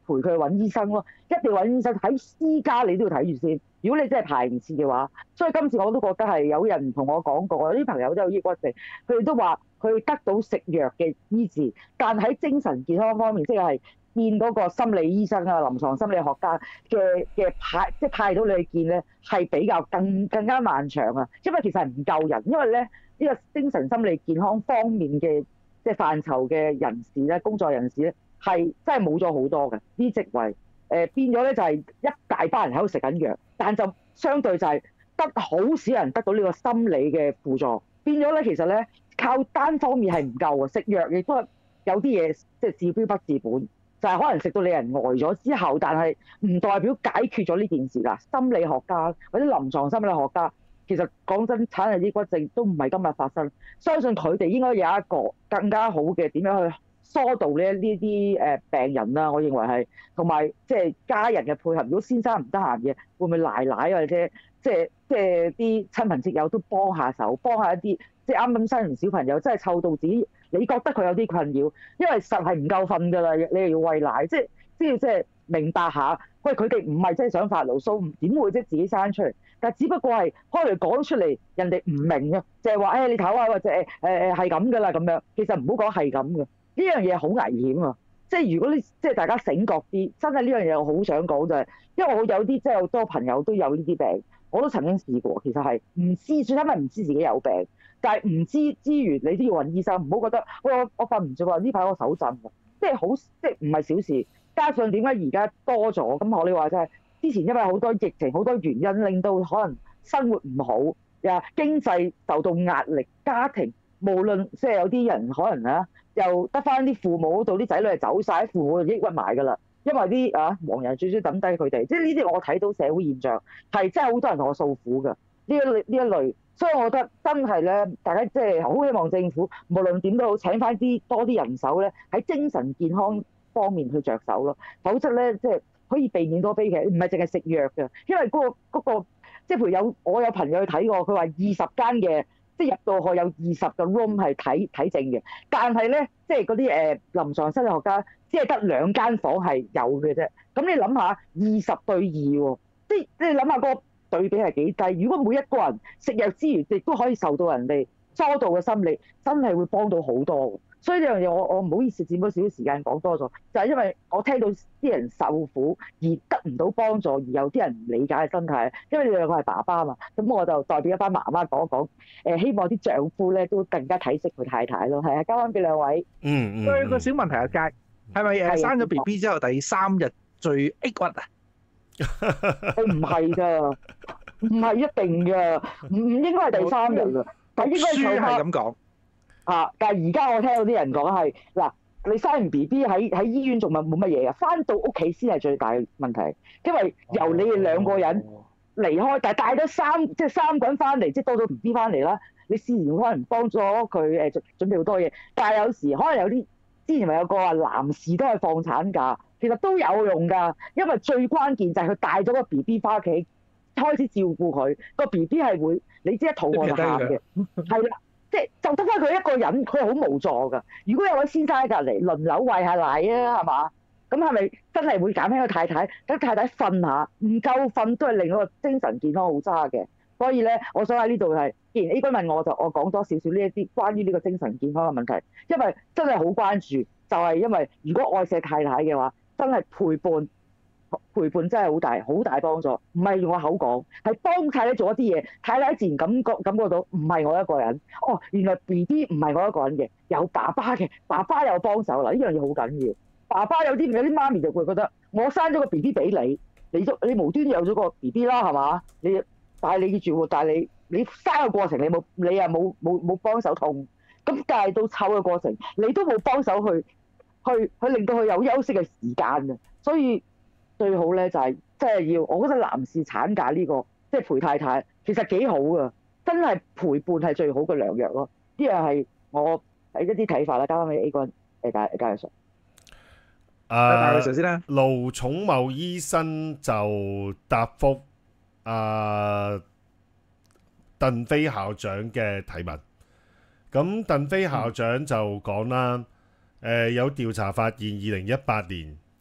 S3: 陪佢去揾醫生咯，一定要揾醫生。喺私家你都要睇住先。如果你真係排唔切嘅話，所以今次我都覺得係有人同我講過，有啲朋友都有抑鬱症，佢哋都話佢得到食藥嘅醫治，但喺精神健康方面，即係見嗰個心理醫生啊、臨床心理學家嘅嘅派，即係派到你去見咧，係比較更更加漫長啊。因為其實係唔夠人，因為咧呢個精神心理健康方面嘅即係範疇嘅人士咧、工作人士咧，係真係冇咗好多嘅啲職位。誒變咗咧就係一大班人喺度食緊藥，但就相對就係得好少人得到呢個心理嘅輔助。變咗咧，其實咧靠單方面係唔夠啊，食藥亦都有啲嘢即係治標不治本，就係、是、可能食到你人呆咗之後，但係唔代表解決咗呢件事啦。心理學家或者臨床心理學家，其實講真，產後抑鬱症都唔係今日發生，相信佢哋應該有一個更加好嘅點樣去疏導呢呢啲誒病人啦。我認為係同埋即係家人嘅配合。如果先生唔得閒嘅，會唔會奶奶或者即係即係啲親朋戚友都幫下手，幫下一啲即係啱啱生完小朋友，真係湊到自己，你覺得佢有啲困擾，因為實係唔夠瞓㗎啦，你又要餵奶，即係即係即係明白下，喂佢哋唔係真係想發牢騷，點會即係自己生出嚟？但只不過係開嚟講出嚟，人哋唔明嘅，就係話誒你睇下或者誒誒誒係咁㗎啦咁樣。其實唔好講係咁嘅，呢樣嘢好危險啊！即係如果你即係大家醒覺啲，真係呢樣嘢我好想講就係，因為我有啲即係好多朋友都有呢啲病，我都曾經試過。其實係唔知，最因為唔知自己有病，但係唔知之餘你都要揾醫生，唔好覺得喂我我瞓唔着啊，呢排我手震啊，即係好即係唔係小事。加上點解而家多咗咁學你話齋，之前因為好多疫情好多原因令到可能生活唔好，又經濟受到壓力，家庭無論即係有啲人可能啊。又得翻啲父母嗰度啲仔女係走晒，父母就抑鬱埋㗎啦。因為啲啊黃人最中意抌低佢哋，即係呢啲我睇到社會現象係真係好多人同我訴苦㗎。呢一類呢一類，所以我覺得真係咧，大家即係好希望政府無論點都好請翻啲多啲人手咧，喺精神健康方面去着手咯。否則咧，即係可以避免多悲劇，唔係淨係食藥㗎。因為嗰個嗰個即係譬如有我有朋友去睇過，佢話二十間嘅。即係入到去有二十個 room 係睇睇症嘅，但係咧，即係嗰啲誒臨床心理學家只係得兩間房係有嘅啫。咁你諗下，二十對二喎，即係你諗下個對比係幾低？如果每一個人食藥之餘，亦都可以受到人哋疏導嘅心理，真係會幫到好多。所以呢樣嘢我我唔好意思佔咗少少時間講多咗，就係因為我聽到啲人受苦而得唔到幫助，而有啲人唔理解嘅心態。因為你兩個係爸爸嘛，咁我就代表一班媽媽講一講，誒希望啲丈夫咧都更加體恤佢太太咯。係啊，交翻俾兩位。
S1: 嗯嗯。
S2: 對個小問題啊，佳係咪誒生咗 B B 之後第三日最抑鬱啊？
S3: 唔係㗎，唔係一定㗎，唔唔應該係第三日㗎，但應該
S2: 書係咁講。
S3: 啊！但係而家我聽到啲人講係嗱，你生完 B B 喺喺醫院仲咪冇乜嘢啊，翻到屋企先係最大嘅問題，因為由你哋兩個人離開，但係帶咗三即係三個人翻嚟，即係多咗 B B 翻嚟啦。你事前可能幫咗佢誒準準備好多嘢，但係有時可能有啲之前咪有個話男士都係放產假，其實都有用㗎，因為最關鍵就係佢帶咗個 B B 翻屋企，開始照顧佢，個 B B 係會你知一肚餓就喊嘅，係啦。即係就得翻佢一個人，佢好無助㗎。如果有位先生喺隔離輪流餵下奶啊，係嘛？咁係咪真係會減輕個太太？等太太瞓下，唔夠瞓都係令個精神健康好差嘅。所以咧，我想喺呢度係，既然 A 君問我就我講多少少呢一啲關於呢個精神健康嘅問題，因為真係好關注，就係因為如果愛錫太太嘅話，真係陪伴。陪伴真係好大好大幫助，唔係用我口講，係幫太太做一啲嘢，太太自然感覺感覺到唔係我一個人，哦，原來 B B 唔係我一個人嘅，有爸爸嘅，爸爸有幫手啦，呢樣嘢好緊要。爸爸有啲有啲媽咪就會覺得，我生咗個 B B 俾你，你都你無端有咗個 B B 啦，係嘛？你但係你住喎，但係你你生嘅過程你冇你又冇冇冇幫手痛，咁但係到湊嘅過程你都冇幫手去去去令到佢有休息嘅時間嘅，所以。最好咧就係即係要，我覺得男士產假呢個即係陪太太，其實幾好噶，真係陪伴係最好嘅良藥咯。呢樣係我係一啲睇法啦。交翻俾 A 君誒介介紹。
S1: 誒，
S2: 首先咧，
S1: 盧寵茂醫生就答覆阿鄧飛校長嘅提問。咁鄧飛校長就講啦，誒有調查發現，二零一八年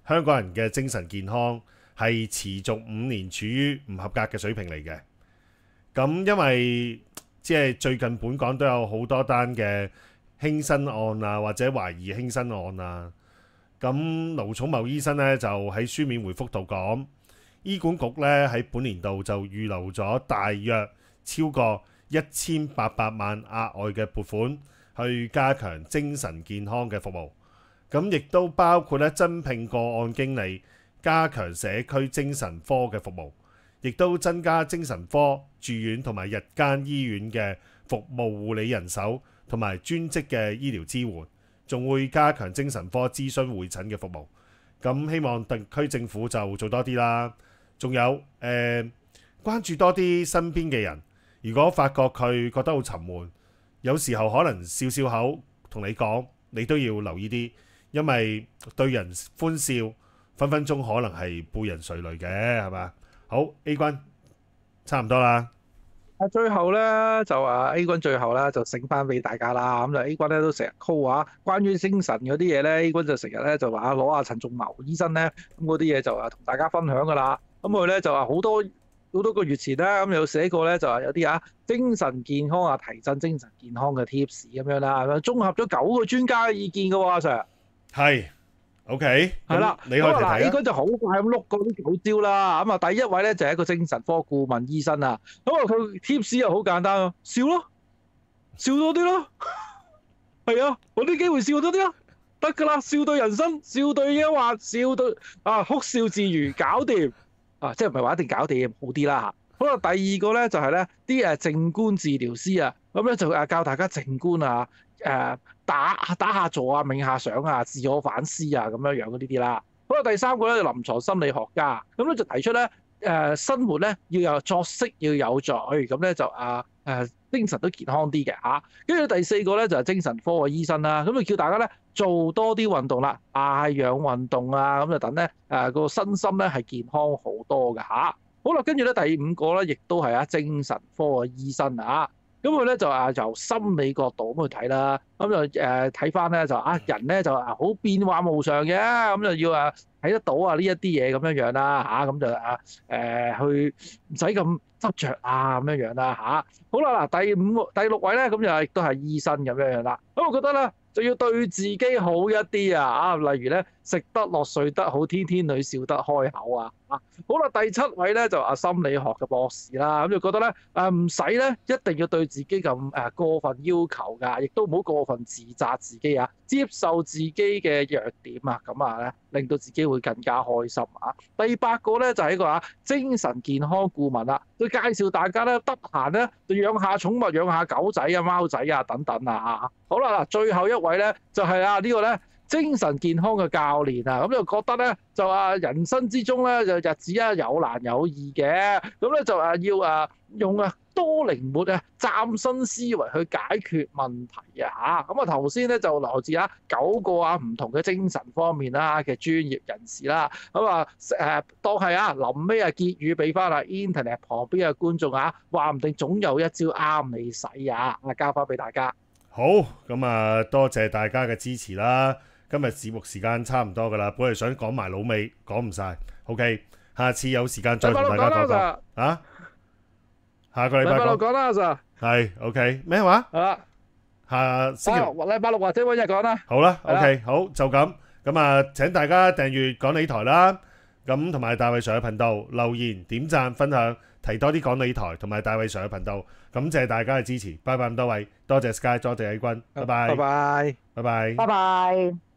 S1: 香港人嘅精神健康係持續五年處於唔合格嘅水平嚟嘅。咁因為即係最近本港都有好多單嘅輕生案啊，或者懷疑輕生案啊。咁盧寵茂醫生呢，就喺書面回覆度講，醫管局呢喺本年度就預留咗大約超過一千八百萬額外嘅撥款，去加強精神健康嘅服務。咁亦都包括咧增聘個案經理，加強社區精神科嘅服務，亦都增加精神科住院同埋日間醫院嘅服務護理人手同埋專職嘅醫療支援，仲會加強精神科諮詢會診嘅服務。咁希望特區政府就做多啲啦。仲有誒、呃、關注多啲身邊嘅人，如果發覺佢覺得好沉悶，有時候可能笑笑口同你講，你都要留意啲。因為對人歡笑，分分鐘可能係背人垂淚嘅，係嘛？好 A 君，差唔多啦。
S2: 啊，最後咧就啊 A 君最後咧就醒翻俾大家啦。咁就 A 君咧都成日 call 啊，關於精神嗰啲嘢咧 ，A 君就成日咧就話攞阿陳仲謀醫生咧，咁嗰啲嘢就啊同大家分享噶啦。咁佢咧就話好多好多個月前咧，咁有寫過咧就話有啲啊精神健康啊提振精神健康嘅 tips 咁樣啦，綜合咗九個專家嘅意見嘅喎，阿 Sir。
S1: 係 OK，
S2: 係啦，
S1: 你可以睇睇啊。
S2: A 君就好快咁碌過啲九招啦。咁啊，第一位咧就係一個精神科顧問醫生啊。咁啊，佢 tips 又好簡單咯，笑咯，笑多啲咯。係啊，揾啲機會笑多啲咯，得㗎啦，笑對人生，笑對憂患，笑對啊哭笑自如，搞掂啊！即係唔係話一定搞掂，好啲啦嚇。好啦，第二個咧就係咧啲誒靜觀治療師啊，咁咧就誒教大家靜觀啊，誒打打下坐啊，冥下想啊，自我反思啊，咁樣樣嗰啲啲啦。好啦，第三個咧就臨床心理學家，咁咧就提出咧誒生活咧要有作息要有序，咁咧就啊誒精神都健康啲嘅嚇。跟住第四個咧就係精神科嘅醫生啦，咁就叫大家咧做多啲運動啦，帶氧運動啊，咁就等咧誒個身心咧係健康好多嘅嚇。好啦，跟住咧第五個咧，亦都係啊精神科嘅醫生啊，咁佢咧就啊由心理角度咁去睇啦，咁就誒睇翻咧就啊人咧就啊好變幻無常嘅，咁就要啊睇得到啊呢一啲嘢咁樣樣啦嚇，咁就啊誒去唔使咁執着啊咁樣樣啦嚇。好啦嗱，第五第六位咧，咁就亦都係醫生咁樣樣啦，咁我覺得咧就要對自己好一啲啊啊，例如咧食得落睡得好，天天女笑得開口啊啊！好啦，第七位咧就啊心理學嘅博士啦，咁就覺得咧誒唔使咧一定要對自己咁誒過分要求㗎，亦都唔好過分自責自己啊，接受自己嘅弱點啊，咁啊咧令到自己會更加開心啊。第八個咧就係一個啊精神健康顧問啦，佢介紹大家咧得閒咧就養下寵物，養下狗仔啊、貓仔啊等等啊。好啦嗱，最後一位咧就係啊呢個咧。精神健康嘅教練啊，咁就覺得咧就啊人生之中咧就日子啊有難有易嘅，咁咧就啊要啊用啊多靈活啊嶄新思維去解決問題啊嚇。咁啊頭先咧就來自啊九個啊唔同嘅精神方面啦嘅專業人士啦，咁啊誒當係啊臨尾啊結語俾翻啊 Internet 旁邊嘅觀眾啊，話唔定總有一招啱你使啊，啊交翻俾大家。
S1: 好，咁啊多謝大家嘅支持啦。今日節目時間差唔多噶啦，本嚟想講埋老尾，講唔晒。OK，下次有時間再同大家講講。啊，下個禮拜六
S2: 講啦，阿 Sir。
S1: 係 OK 咩話？
S2: 係啦，
S1: 下星期六
S2: 禮拜六或者揾日講啦。
S1: 好啦 ，OK，好就咁。咁啊，請大家訂閱港理台啦。咁同埋大衛 Sir 嘅頻道留言、點讚、分享，提多啲港理台同埋大衛 Sir 嘅頻道。感謝大家嘅支持，拜拜咁多位，多謝 Sky，多謝 A 君，拜拜，
S2: 拜拜，
S1: 拜拜，
S3: 拜拜。